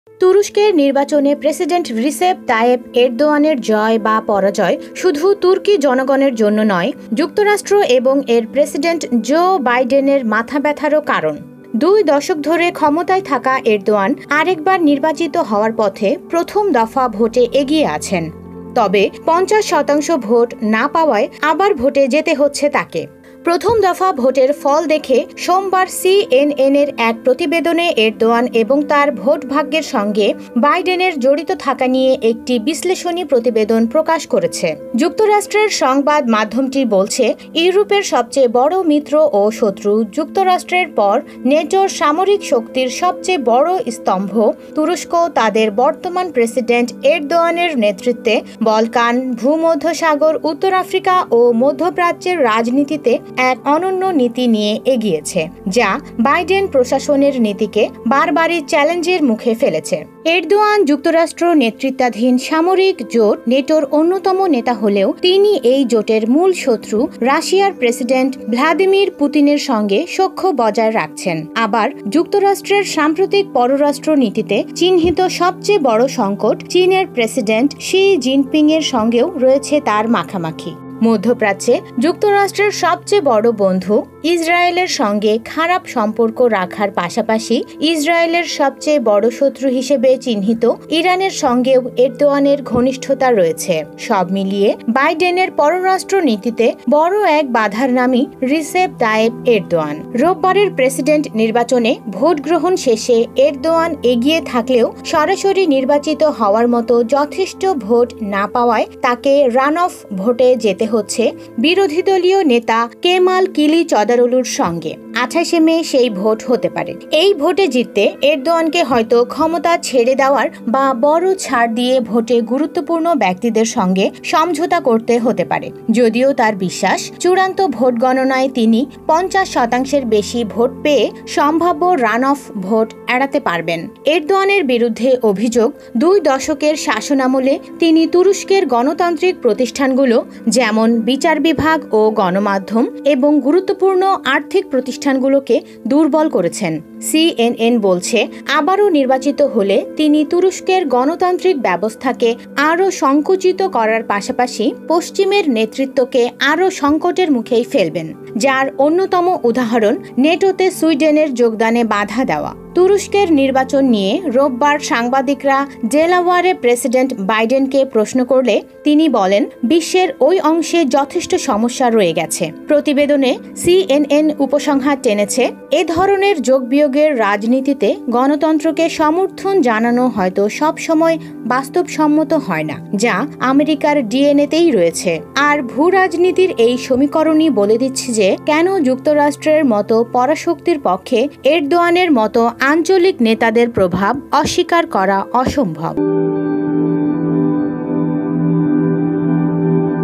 তুরস্কের নির্বাচনে president Recep Tayyip এরদোয়ানের জয় বা পরাজয় শুধু তুর্কি জনগণের জন্য নয়, যুক্তরাষ্ট্র এবং এর প্রেসিডেন্ট জো বাইডেনের মাথা ব্যথারও কারণ। 2 দশক ধরে ক্ষমতায় থাকা এরদোয়ান আরেকবার নির্বাচিত হওয়ার পথে প্রথম দফা ভোটে এগিয়ে আছেন। তবে 50% ভোট না পাওয়ায় আবার ভোটে যেতে হচ্ছে তাকে। প্রথম দফা ভোটের ফল দেখে সোমবার CNN-এর এক প্রতিবেদনে এরদোয়ান এবং তার ভোট ভাগ্যের সঙ্গে বাইডেনের জড়িত থাকা নিয়ে একটি বিশ্লেষণী প্রতিবেদন প্রকাশ করেছে। যুক্তরাষ্ট্রের সংবাদ মাধ্যমটি বলছে, ইউরোপের সবচেয়ে বড় মিত্র ও শত্রু যুক্তরাষ্ট্রের পর নেটোর সামরিক শক্তির সবচেয়ে বড় স্তম্ভ তুরস্ক তাদের বর্তমান প্রেসিডেন্ট এরদোয়ানের নেতৃত্বে বলকান, ভূমধ্যসাগর, উত্তর আফ্রিকা ও মধ্যপ্রাচ্যের রাজনীতিতে এক অনন্য নীতি নিয়ে এগিয়েছে, যা বাইডেন প্রশাসনের নীতিকে বারবারই চ্যালেঞ্জের মুখে ফেলেছে। এরদোয়ান যুক্তরাষ্ট্র নেতৃত্বাধীন সামরিক জোট নেটোর অন্যতম নেতা হলেও তিনি এই জোটের মূল শত্রু রাশিয়ার প্রেসিডেন্ট ভ্লাদিমির পুতিনের সঙ্গে সখ্য বজায় রাখছেন। আবার যুক্তরাষ্ট্রের সাম্প্রতিক পররাষ্ট্র নীতিতে চিহ্নিত সবচেয়ে বড় সংকট চীনের প্রেসিডেন্ট শি জিনপিং এর সঙ্গেও রয়েছে তার মাখামাখি। মধ্যপ্রাচ্যে যুক্তরাষ্ট্রের সবচেয়ে বড় বন্ধু ইসরায়েলের সঙ্গে খারাপ সম্পর্ক রাখার পাশাপাশি ইসরায়েলের সবচেয়ে বড় শত্রু হিসেবে চিহ্নিত ইরানের সঙ্গেও এরদোয়ানের ঘনিষ্ঠতা রয়েছে। সব মিলিয়ে বাইডেনের পররাষ্ট্র নীতিতে বড় এক বাধার নামই রিসেপ তাইয়েপ এরদোয়ান। রোববারের প্রেসিডেন্ট নির্বাচনে ভোট গ্রহণ শেষে এরদোয়ান এগিয়ে থাকলেও সরাসরি নির্বাচিত হওয়ার মতো যথেষ্ট ভোট না পাওয়ায় তাকে রান অফ ভোটে যেতে হচ্ছে বিরোধী দলীয় নেতা কেমাল কিলিচদারোগলুর সঙ্গে। 28 মে সেই ভোট হতে পারে। এই ভোটে জিততে এরদোয়ানকে হয়তো ক্ষমতা ছেড়ে দেওয়ার বা বড় ছাড় দিয়ে ভোটে গুরুত্বপূর্ণ ব্যক্তিদের সঙ্গে সমঝোতা করতে হতে পারে। যদিও তার বিশ্বাস, চূড়ান্ত ভোট গণনায় তিনি 50% বেশি ভোট পেয়ে সম্ভাব্য রান অফ ভোট এড়াতে পারবেন। এরদোয়ানের বিরুদ্ধে অভিযোগ, 2 দশকের শাসনামলে তিনি তুরস্কের গণতান্ত্রিক প্রতিষ্ঠানগুলো যেমন বিচার বিভাগ ও গণমাধ্যম এবং গুরুত্বপূর্ণ আর্থিক প্রতিষ্ঠানগুলোকে দুর্বল করেছেন। CNN বলছে, আবারও নির্বাচিত হলে তিনি তুরস্কের গণতান্ত্রিক ব্যবস্থাকে আরও সংকুচিত করার পাশাপাশি পশ্চিমের নেতৃত্বকে আরও সংকটের মুখেই ফেলবেন, যার অন্যতম উদাহরণ নেটোতে সুইডেনের যোগদানে বাধা দেওয়া। তুরস্কের নির্বাচন নিয়ে রোববার সাংবাদিকরা ডেলাওয়ারে প্রেসিডেন্ট বাইডেনকে প্রশ্ন করলে তিনি বলেন, বিশ্বের ওই অংশে যথেষ্ট সমস্যা রয়ে গেছে। প্রতিবেদনে CNN উপসংহার টেনেছে, এ ধরনের যোগ-বিয়োগের রাজনীতিতে গণতন্ত্রকে সমর্থন জানানো হয়তো সবসময় বাস্তবসম্মত হয় না, যা আমেরিকার ডিএনএতেই রয়েছে। আর ভূ রাজনীতির এই সমীকরণই বলে দিচ্ছে যে কেন যুক্তরাষ্ট্রের মতো পরাশক্তির পক্ষে এরদোয়ানের মতো আঞ্চলিক নেতাদের প্রভাব অস্বীকার করা অসম্ভব।